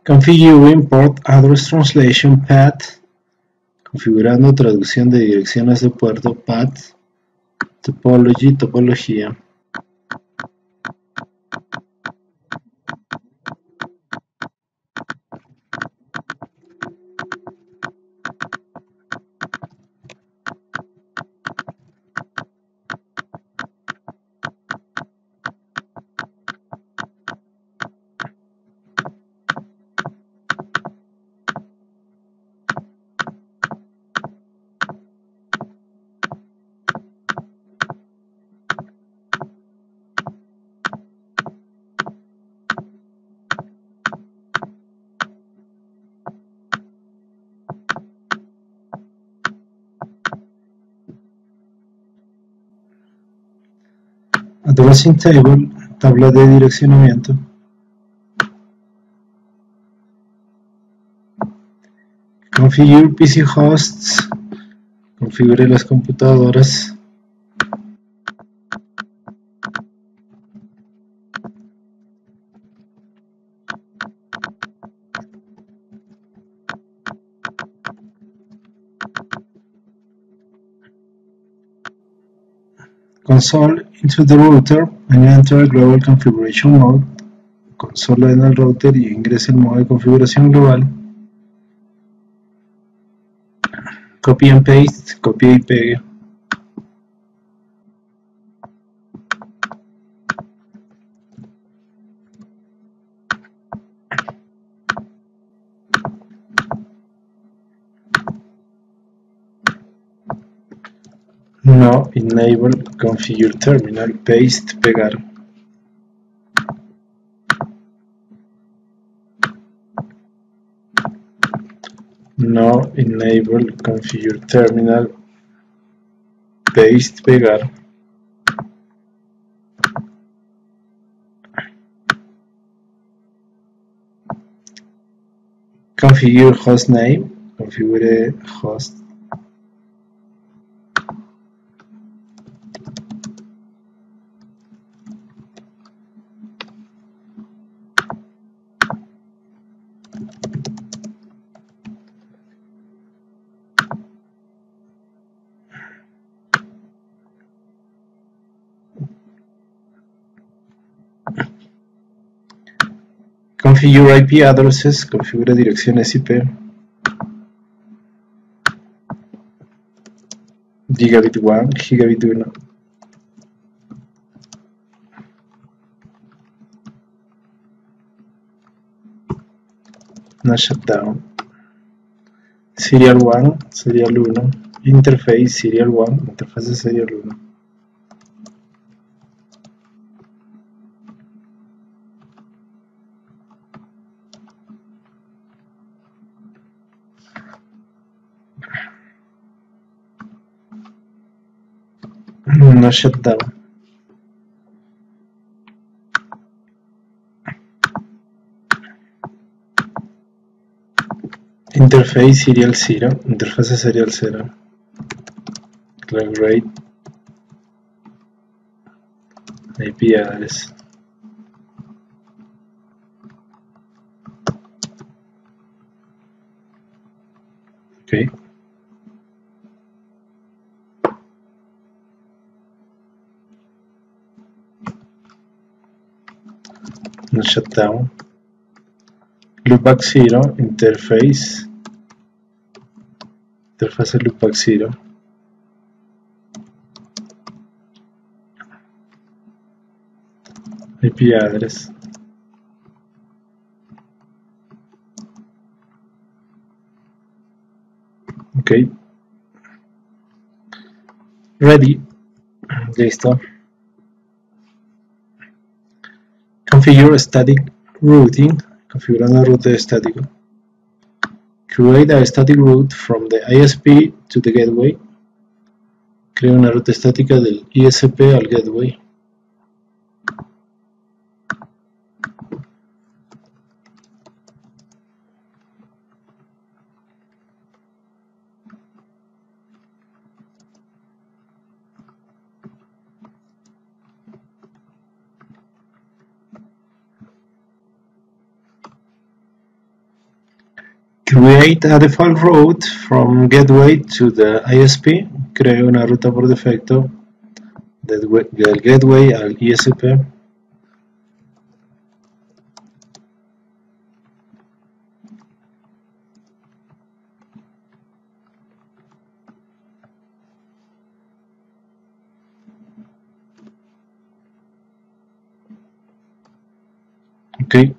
Configure Import Address Translation Path. Configurando traducción de direcciones de puerto path. Topology, topología. Addressing Table, tabla de direccionamiento. Configure PC Hosts, configure las computadoras. Console into the router and enter global configuration mode. Consola en el router y ingrese el modo de configuración global. Copy and paste, copia y pegue. No enable configure terminal, paste, pegar. No enable configure terminal, paste, pegar. Configure hostname, configure host. Configure IP addresses, configura direcciones IP. Gigabit 1, Gigabit 1. No shutdown. Serial 1, Serial 1. Interface Serial 1, interfaz Serial 1. No shutdown. Interface Serial 0, interfaz Serial 0. Clock rate. IP address. Okay. No shutdown. Loopback 0, interface. Interfaz loopback 0. IP address. Ok. Ready. Listo. Configure static routing. Configurando ruta estático. Create a static route from the ISP to the gateway. Crea una ruta estática del ISP al gateway. Create a default route from gateway to the ISP. Creo una ruta por defecto del gateway al ISP. Ok.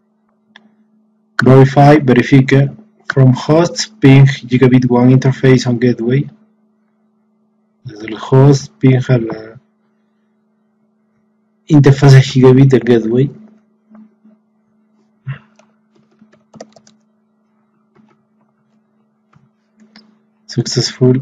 Verify, verifique. From host ping gigabit 1 interface on gateway. Desde el host ping a la interfaz gigabit del gateway. Successful.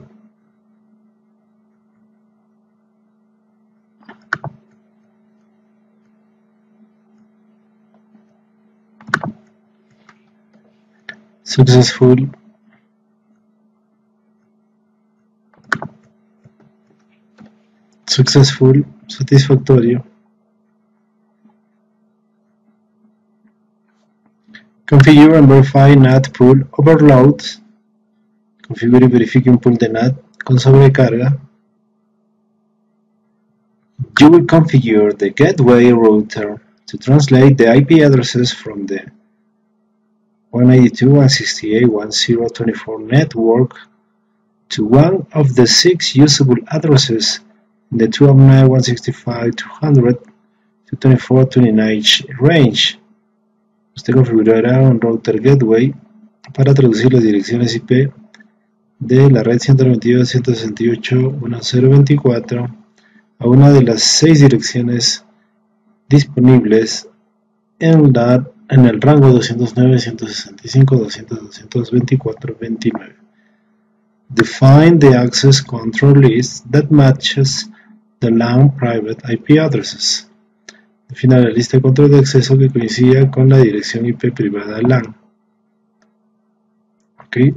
Successful. Successful, satisfactorio. Configure and verify NAT pool overloads. Configure y verifique un pool de NAT con sobrecarga. You will configure the gateway router to translate the IP addresses from the 192.168.10.24 network to one of the 6 usable addresses in the 209.165.200.224.29 range. Usted configurará un router gateway para traducir las direcciones IP de la red 192.168.10.24 a una de las 6 direcciones disponibles en el rango 209.165.200.224.29. Define the access control list that matches the LAN private IP addresses. Defina la lista de control de acceso que coincida con la dirección IP privada LAN. Okay.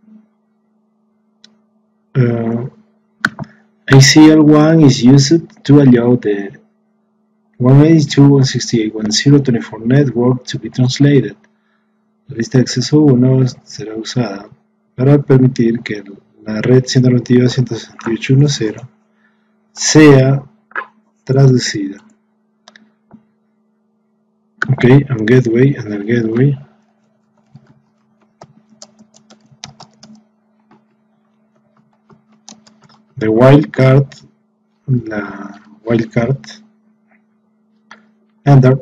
ICL1 is used to allow the 192.168.10.24 network to be translated. La lista de acceso 1 será usada para permitir que la red 192.168.10 sea traducida. Ok, en el gateway. La wildcard, enter.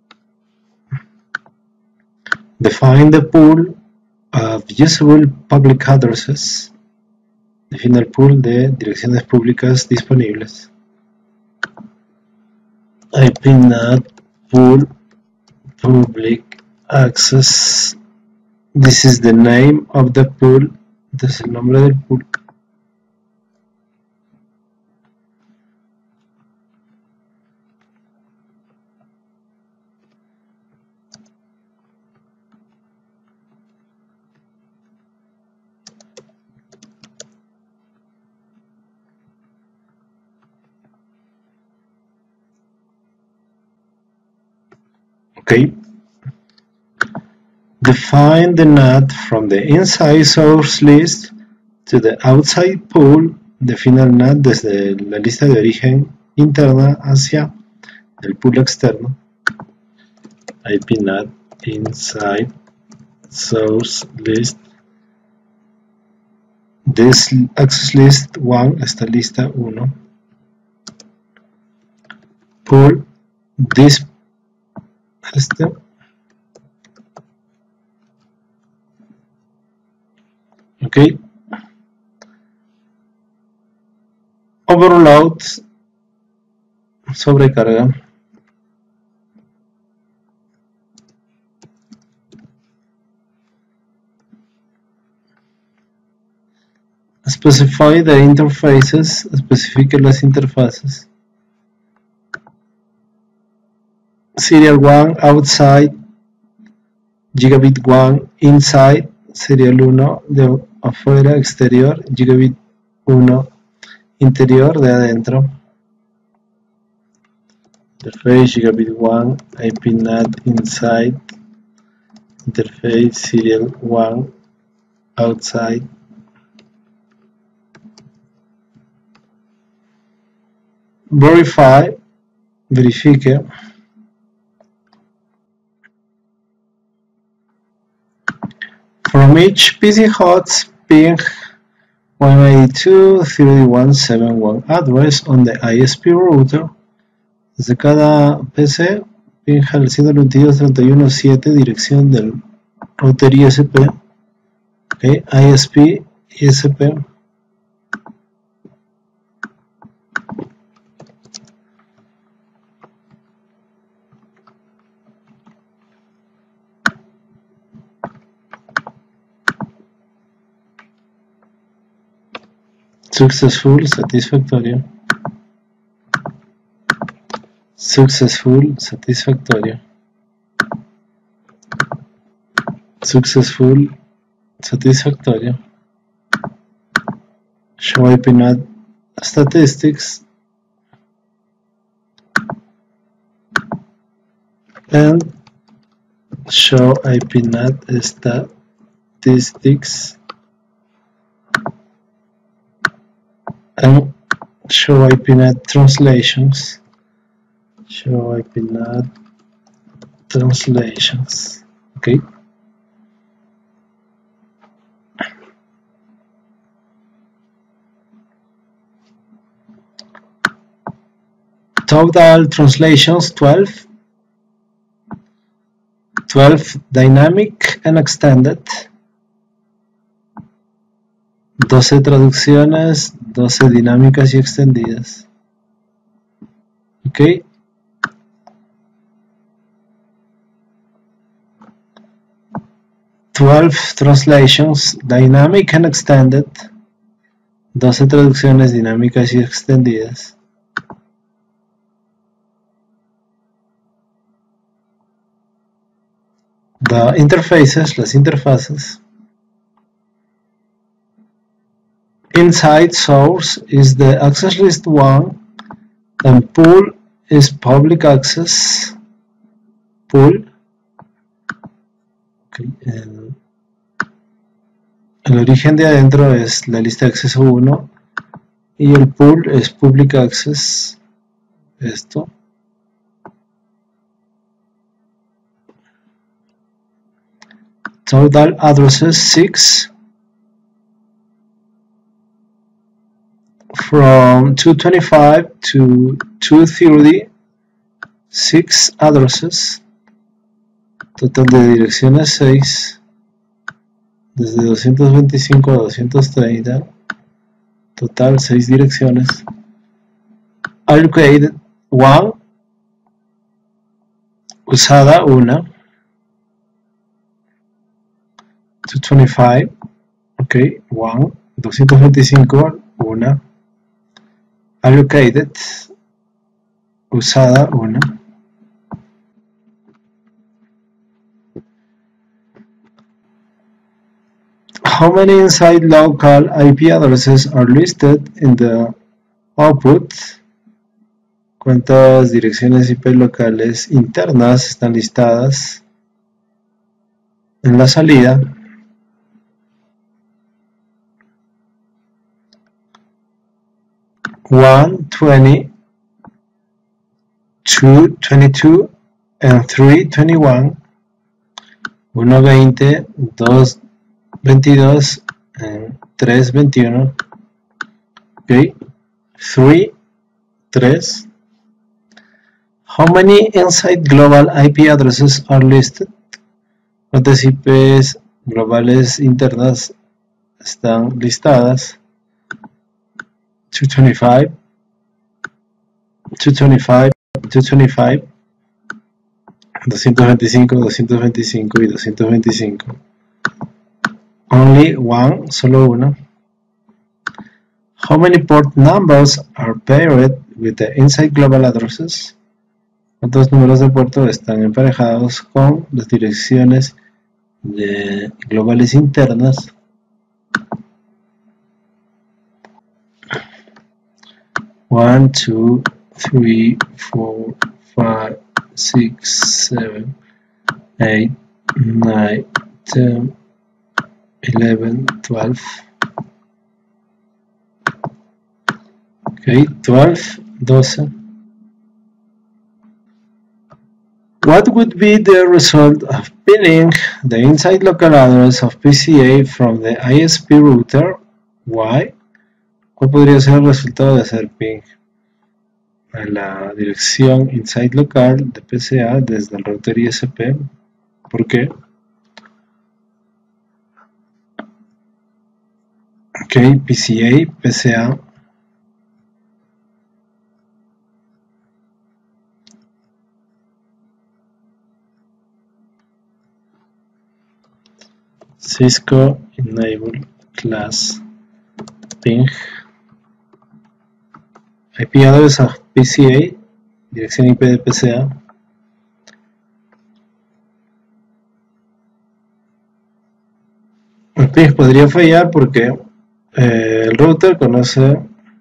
Define the pool of usable public addresses. Define el pool de direcciones públicas disponibles. IPNAT pool public access. This is the name of the pool. Este es el nombre del pool. Okay. Define the NAT from the inside source list to the outside pool. Define el NAT desde la lista de origen interna hacia el pool externo. IPNAT inside source list. This access list 1, esta lista 1. Pool this ok. Overload, sobrecarga. Specify the interfaces, especifique las interfaces. Serial 1 outside, gigabit 1 inside, serial 1 de afuera, exterior, gigabit 1 interior, de adentro. Interface gigabit 1, IPNAT inside, interface serial 1 outside verify, verifique from each PC hot's ping 192.31.71 address on the ISP router. Desde cada PC pinja el 192.31.7 dirección del router ISP. Okay, ISP, ISP. Successful, satisfactorio. Successful, satisfactorio. Successful, satisfactorio. Show IP NAT statistics and show IP NAT statistics and show IP NAT translations. Show IP NAT translations. Okay. Total translations 12. 12 dynamic and extended. 12 traducciones, 12 dinámicas y extendidas. Ok. Translations, dynamic and extended. 12 traducciones dinámicas y extendidas. The interfaces, las interfaces. Inside source is the access list 1 and pool is public access. Pool. Okay. El origen de adentro es la lista de acceso 1 y el pool es public access. Esto. Total addresses 6 from 225 to 230, 6 addresses. Total de direcciones 6, desde 225 a 230, total 6 direcciones. Allocated 1, usada 1. 225, ok, 1, 225, 1, allocated, usada, 1. How many inside local IP addresses are listed in the output? ¿Cuántas direcciones IP locales internas están listadas en la salida? 120, 222 and 321. 120, 222 and 321. Okay, 3. How many inside global IP addresses are listed? ¿Cuántas IPs globales internas están listadas? 225, 225, 225, 225, 225 y 225. Only one, solo uno. How many port numbers are paired with the inside global addresses? ¿Cuántos números de puerto están emparejados con las direcciones globales internas? 1, 2, 3, 4, 5, 6, 7, 8, 9, 10, 11, 12. Okay, 12, 12. What would be the result of pinning the inside local address of PCA from the ISP router? Why? ¿Cuál podría ser el resultado de hacer ping a la dirección inside local de PCA desde el router ISP? ¿Por qué? Ok, PCA, PCA. Cisco enable class ping IP address of PCA, dirección IP de PCA. El ping podría fallar porque el router conoce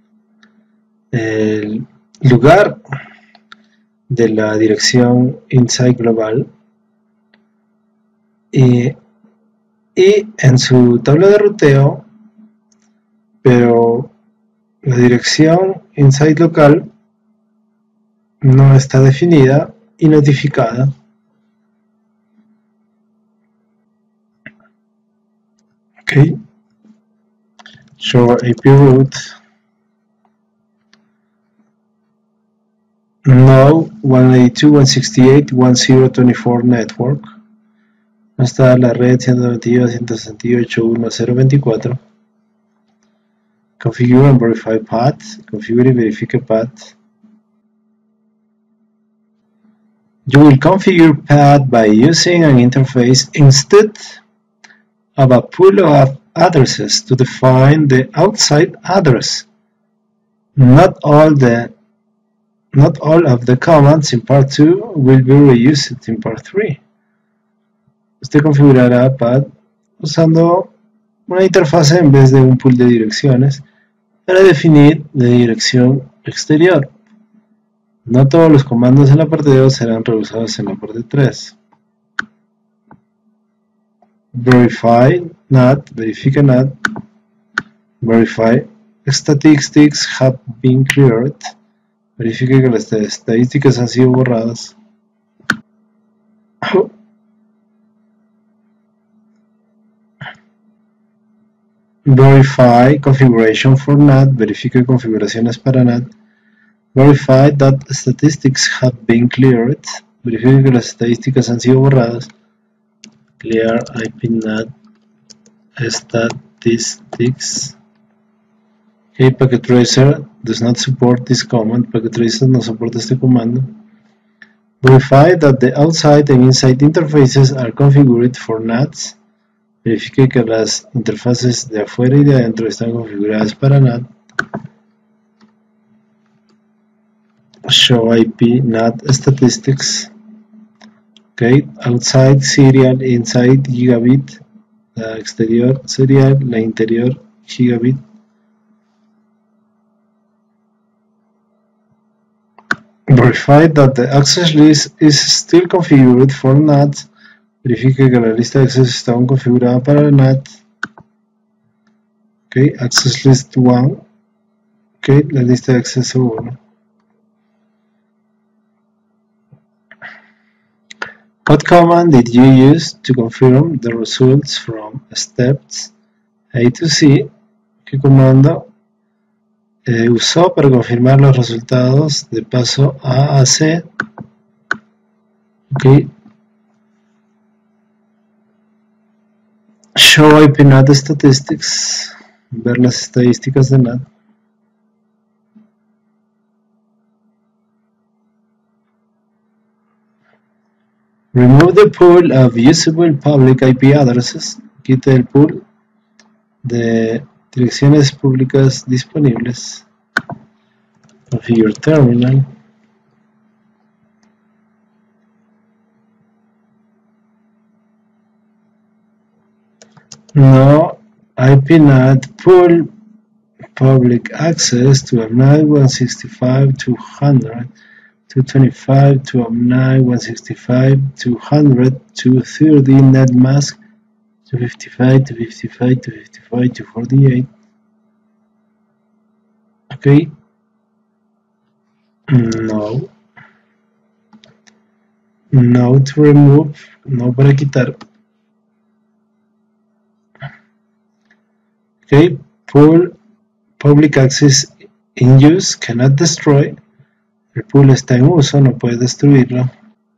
el lugar de la dirección inside global y en su tabla de ruteo, pero la dirección inside local no está definida y notificada. Ok, show IP route. No 192.168.10.24 network. No está la red 192.168.1.0.24. Configure and verify path. Configure y verifique path. You will configure path by using an interface instead of a pool of addresses to define the outside address. Not all of the commands in part 2 will be reused in part 3. Usted configurará path usando una interfase en vez de un pool de direcciones para definir la dirección exterior. No todos los comandos en la parte 2 serán reusados en la parte 3. Verify NAT, verifica NAT. Verify statistics have been cleared. Verifique que las estadísticas han sido borradas. Verify configuration for NAT. Verifique configuraciones para NAT. Verify that statistics have been cleared. Verifique que las estadísticas han sido borradas. Clear IP NAT statistics. Okay, Packet Tracer does not support this command. Packet Tracer no soporta este comando. Verify that the outside and inside interfaces are configured for NATs. Verifique que las interfaces de afuera y de adentro están configuradas para NAT. Show IP NAT statistics. Okay, outside serial, inside gigabit, la exterior serial, la interior gigabit. Verify that the access list is still configured for NAT. Verifique que la lista de acceso está aún configurada para NAT. Ok, access list 1. Ok, la lista de acceso 1. What command did you use to confirm the results from steps A to C? ¿Qué comando usó para confirmar los resultados de paso A a C? Ok. Show IP NAT statistics. Ver las estadísticas de NAT. Remove the pool of usable public IP addresses. Quite el pool de direcciones públicas disponibles. Configure terminal. No IP NAT pool public access to M9 165.200, 225 to M9 165, 200, 230 net mask, 255, 255, 255, 248. Okay. No. No to remove. No para quitar. Okay. Pool public access in use cannot destroy. El pool está en uso, no puedes destruirlo.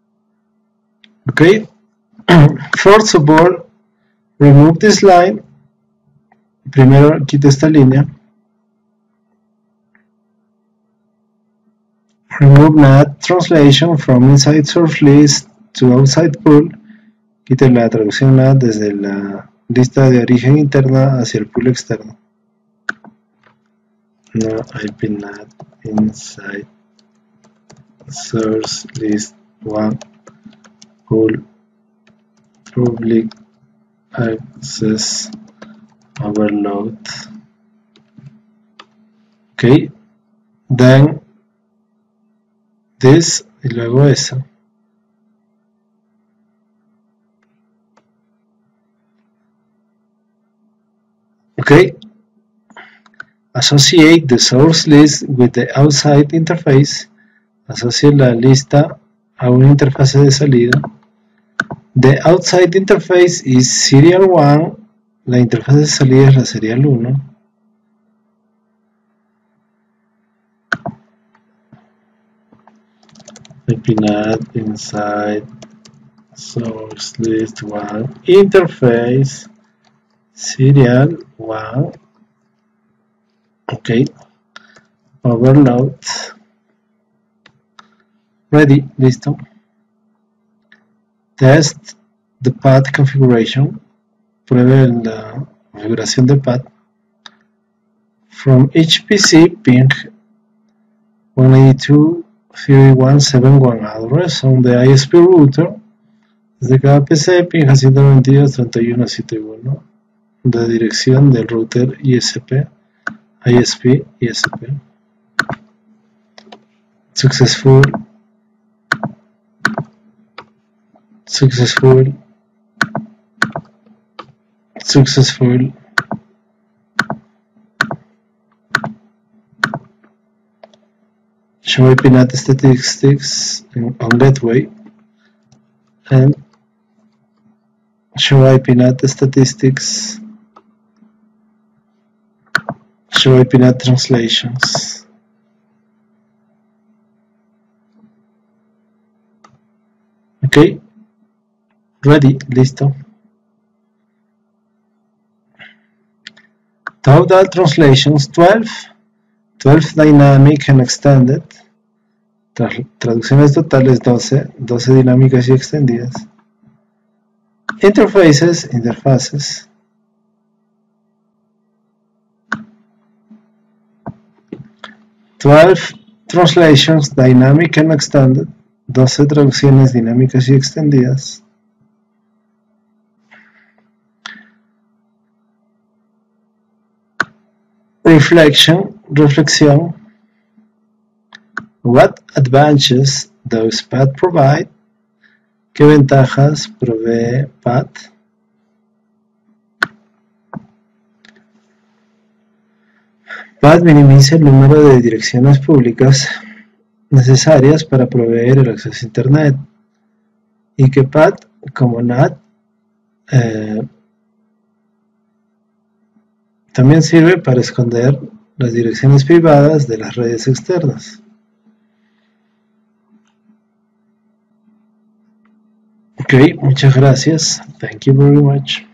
Okay. First of all, remove this line. Primero quita esta línea. Remove NAT translation from inside source list to outside pool. Quite la traducción NAT desde la lista de origen interna hacia el pool externo. No IP NAT inside source list 1 pool public access overload. Okay, then this y luego eso. Okay, associate the source list with the outside interface. Asocie la lista a una interfase de salida. The outside interface is serial 1. La interfaz de salida es la serial 1. IPNAT inside source list 1 interface serial 1. Okay. Overload. Ready. Listo. Test the path configuration. Pruebe la configuración de path. From each PC, ping 192.31.71 address on the ISP router. Desde cada PC, ping 192.31.71 de dirección del router ISP. Successful. Show IPNAT statistics on gateway and show IPNAT statistics. Show IPNAT translations. Okay, ready, listo. Total translations 12 dynamic and extended. Traducciones totales 12 dinámicas y extendidas. Interfaces. 12 translations dynamic and extended. 12 traducciones dinámicas y extendidas. Reflexión. What advantages does path provide? ¿Qué ventajas provee path? Path minimiza el número de direcciones públicas necesarias para proveer el acceso a Internet, y que path, como NAT, también sirve para esconder las direcciones privadas de las redes externas. Ok, muchas gracias. Thank you very much.